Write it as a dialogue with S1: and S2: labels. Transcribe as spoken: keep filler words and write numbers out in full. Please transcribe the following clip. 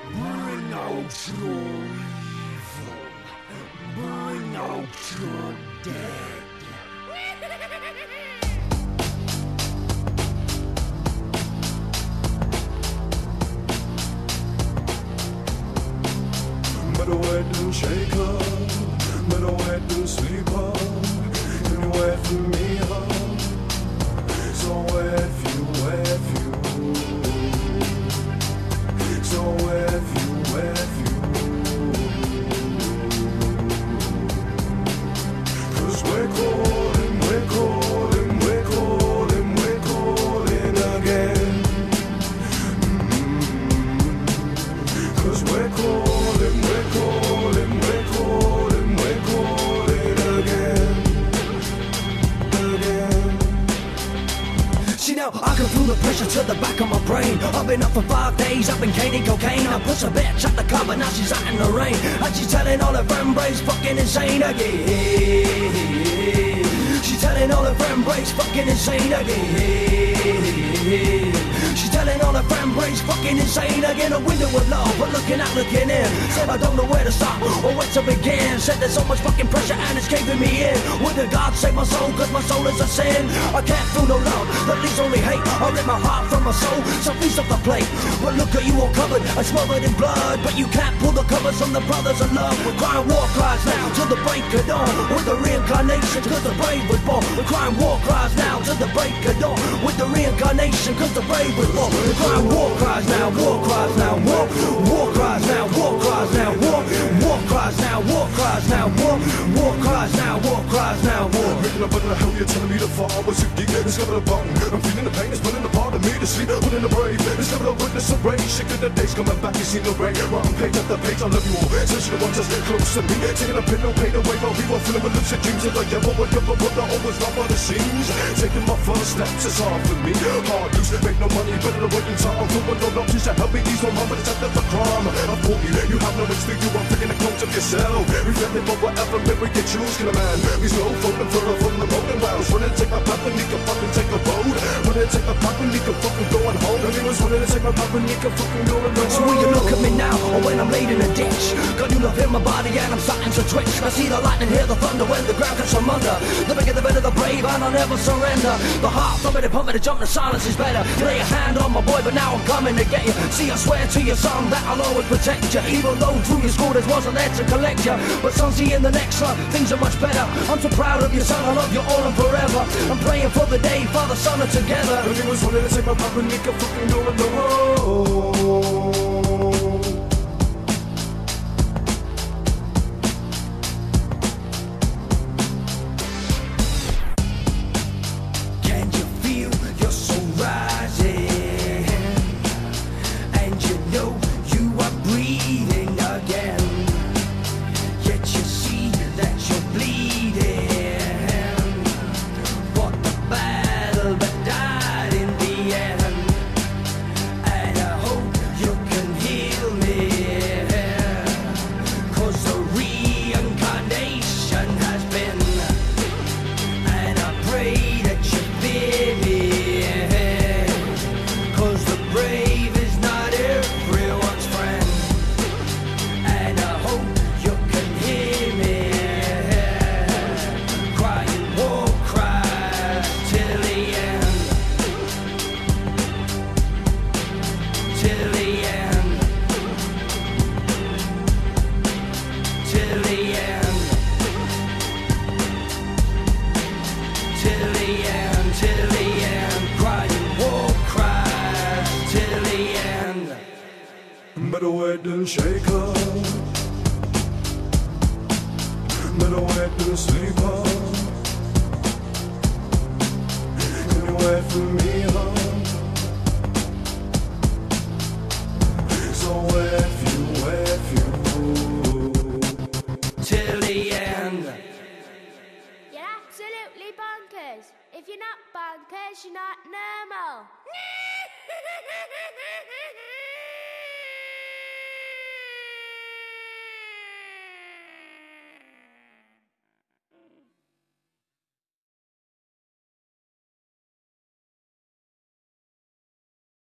S1: Bring out your evil. Bring out your dead.
S2: Better wet than shaker, better wet than sleeper. Can you wait for me, huh? So wet for you, wet for you. So wet for you, wet for you. Cause we're calling, we're calling, we're calling, we're calling again. Mm-hmm. Cause we're calling, we're calling, we're calling, we're calling again, again.
S3: See now, I can feel the pressure to the back of my brain. I've been up for five days, I've been caning cocaine. I push a bitch at the cover, now she's out in the rain. And she's telling all her friend brains fucking insane again. She's telling all her friend brains fucking insane again. She's telling all her friend brains fucking insane again. A window of love, but looking out, looking in. Said I don't know where to start or where to begin. Said there's so much fucking pressure and it's caving me in. Would the God save my soul, cause my soul is a sin. I can't feel no love, that leaves only hate. I rip my heart from my soul, so feast off the plate. But look at you all covered and smothered in blood. But you can't pull the covers from the brothers of love. We're crying war cries now till the break of dawn. With the reincarnation, cause the brave was born. We're crying war cries now till the break of dawn. With the reincarnation, cause the brave was born. We're crying war cries now, war cries now, war, war cries now, war cries now, war, war cries now, war cries now, war, war cries now, war cries now, war.
S2: Making up under the hell, you're telling me to fall. I was a geek, it's got a button. I'm feeling the pain, it's pulling apart of me to sleep. Putting the brave, it's never a witness of rain. Sick of the days coming back, you see no rain. Rotten page after page, I love you all. Since you want us close to me, taking a pin, no pain away. While we were filling with lucid dreams of the devil, but never put the always love on the scenes. Taking my first steps, it's hard for me. Hard use, make no money, better than waiting time. I'm doing no options to help me ease my mind, but it's after the crime. I fought you, you have no instinct, you are taking a clone of yourself. Reflecting for whatever memory you choose, kill a man. He's no floating further from the road and wows. Running to take my path when he can fucking take a road. Running to take my path when he can fucking go on home. And he was running to take my path when he can fucking go on home.
S3: So when you look at me now, or when I'm laid in a ditch, got you love in my body and I'm starting to twitch. I see the lightning, hear the thunder when the ground comes from under. The bigger the better, the brave, and I'll never surrender. The heart thumping and pumping, the jump, the silence is better. You lay a hand on my boy, but now I'm coming to get you. See, I swear to your son that I'll always protect you. Even though through your school there wasn't there to collect you. But son, see in the next one, things are much better. I'm so proud of you, son, I love you all and forever. I'm praying for the day, Father, Son are together.
S2: And he was wanting to take my path when he can fucking go on the road. Better wet than shaker, better wet than sleeper. Can you wait for me, huh? So wet for you, wet for you,
S3: till the end.
S4: You're absolutely bonkers. If you're not bonkers, you're not normal.